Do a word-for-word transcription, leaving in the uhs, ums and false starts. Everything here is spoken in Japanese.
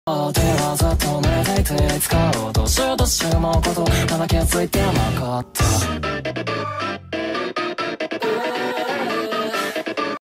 手はずっと寝ていていつかをどうしようとしてもことまだ気づいてなかった